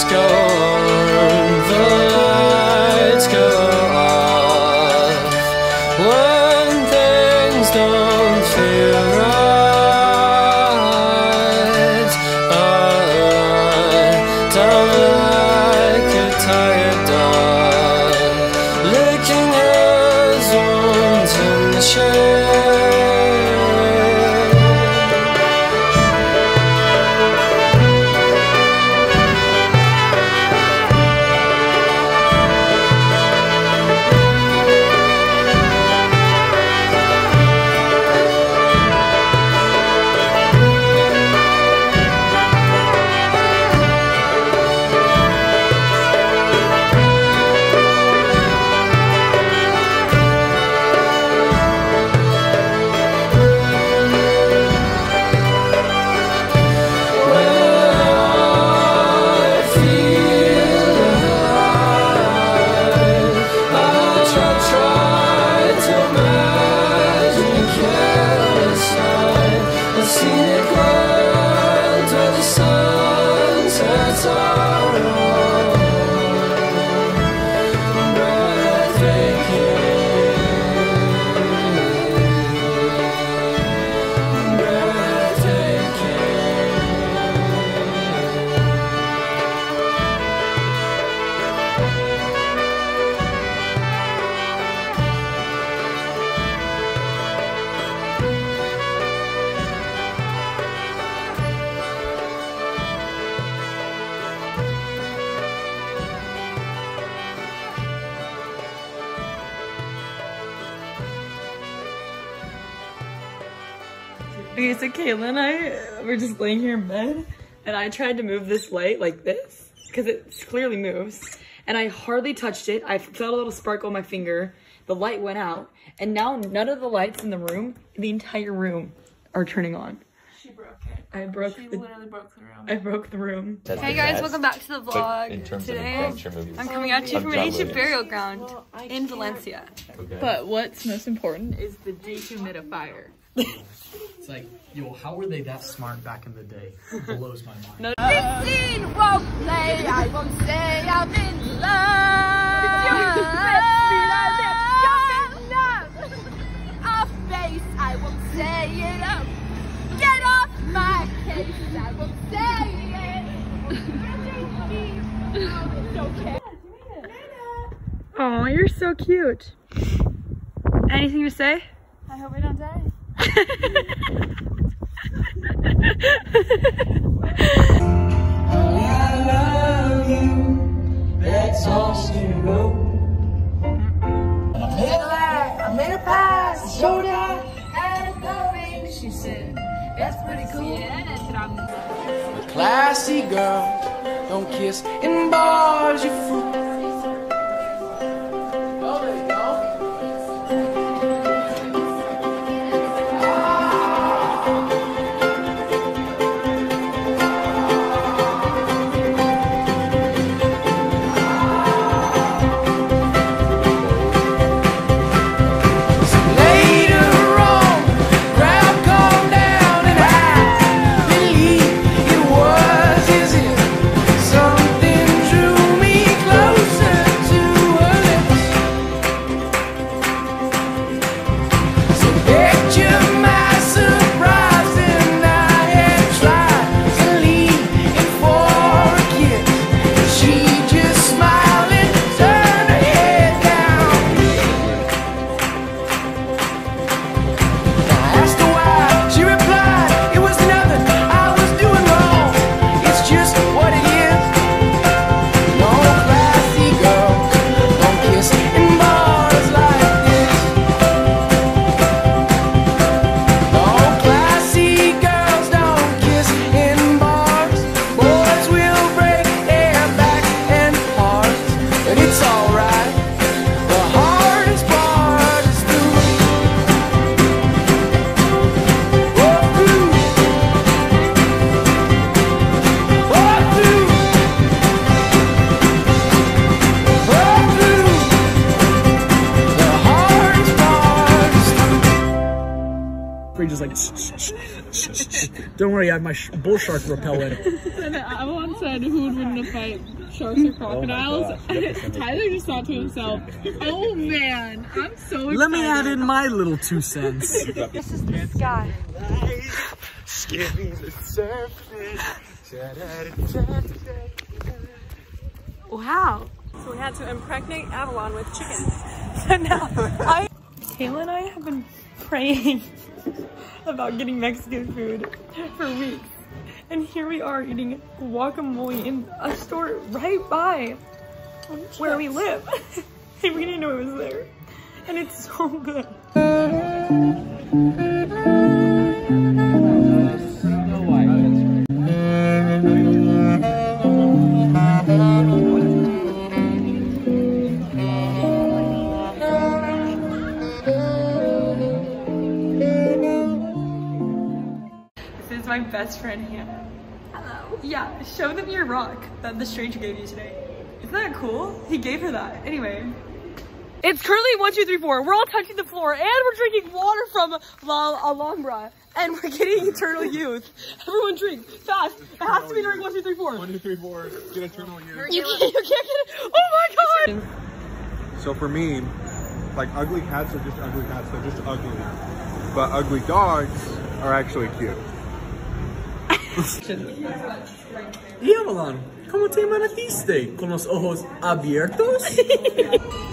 lights go on, the lights go off. When things don't feel right, I lie down like a tired dog, licking his wounds in the shade. Okay, so Kayla and I were just laying here in bed, and I tried to move this light like this, because it clearly moves, and I hardly touched it. I felt a little sparkle on my finger, the light went out, and now none of the lights in the room, the entire room, are turning on. She broke it. I broke She the, literally broke the room. I broke the room. Hey guys, welcome back to the vlog. Today, I'm coming at you from an ancient burial ground in Valencia. Okay. But what's most important is the dehumidifier. It's like, yo, how were they that smart back in the day? It blows my mind. No. 15 won't play, I won't say I'm in love. Off base, I won't say it up. Get off my case, I won't say it. Oh, you're so cute. Anything to say? I hope I don't die. I love you, that's all she wrote. I made her pass, showed her how to go, she said, that's pretty cool. Classy girl, don't kiss in bars, you fool. Oh, there you go. Just like Don't worry, I have my bull shark repellent. And Avalon said who would win in a fight, sharks or crocodiles. Tyler just thought to himself, oh man, I'm so excited. Let me add in my little 2 cents. This is the sky. Wow. So we had to impregnate Avalon with chicken. So now Kayla and I have been praying about getting Mexican food for weeks. And here we are eating guacamole in a store right by where we live. And we didn't know it was there. And it's so good. This is my best friend Hannah. Hello. Yeah, show them your rock that the stranger gave you today. Isn't that cool? He gave her that. Anyway. It's currently 1, 2, 3, 4. We're all touching the floor and we're drinking water from La Alhambra. And we're getting eternal youth. Everyone drink fast. It has to be during 1, 2, 3, 4. 1, 2, 3, 4. Get eternal youth. You can't get it. Oh my god. So for me, like ugly cats are just ugly cats. They're just ugly. But ugly dogs are actually cute. Y Avalon, ¿cómo te amaneciste? ¿Con los ojos abiertos?